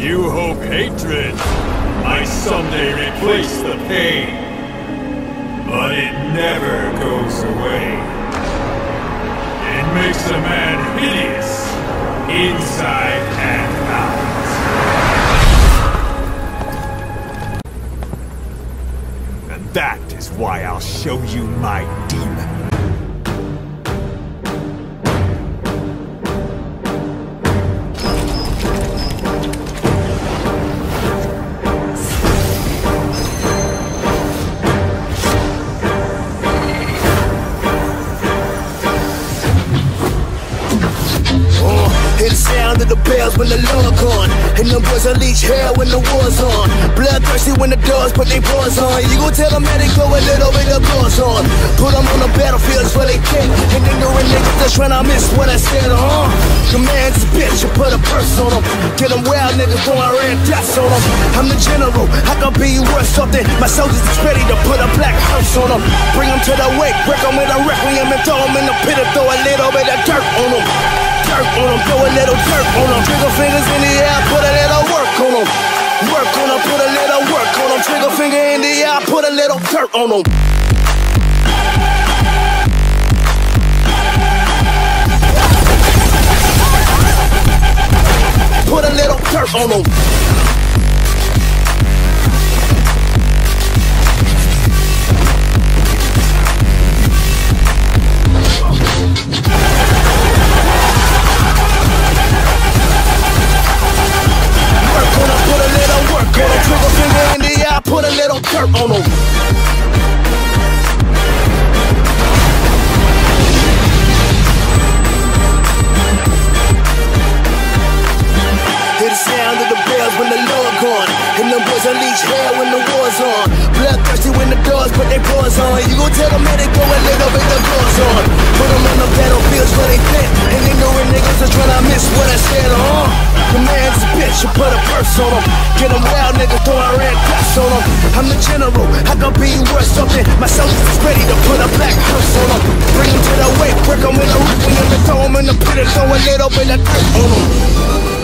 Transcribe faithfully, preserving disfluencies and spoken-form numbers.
You hope hatred might someday replace the pain, but it never goes away. It makes a man hideous, inside and out. And that is why I'll show you my demon. Hear the sound of the bells when the Lord gone, and them boys unleash hell when the war's on. Bloodthirsty when the dogs put their paws on. You gon' tell them that they go a little bit of claws on. Put them on the battlefields where they can, and ignorant niggas just tryna miss what I said, huh? Command's bitch, you put a purse on them. Get them wild niggas throwing red dots on them. I'm the general, I can be worth something. My soldiers is ready to put a black hearse on them. Bring them to the wake, break them with a requiem and throw them in the pit and throw a little bit of dirt on them. Dirt on them, throw a little dirt on them. Trigger fingers in the air, put a little work on them. Work on them, put a little work on them. Trigger finger in the air, put a little dirt on them. Put a little dirt on them. Put a little dirt on them. Hear the sound of the bells when the Lord gone, and them boys unleash hell when the war's on. Bloodthirsty when the dogs put their paws on. You gon' tell them that they go a little bit of claws on. Put them on the battlefields where they fit, and ignorant niggas just tryna miss what I said, huh? Command's bitch, you put a purse on them. Get them wild niggas throwing red dots on them. I'm the general, I can be worth something. My soldiers is ready to put a black hearse on them. Bring them to the wake, break them in the requiem and throw them in the pit and throw a little bit of dirt on them.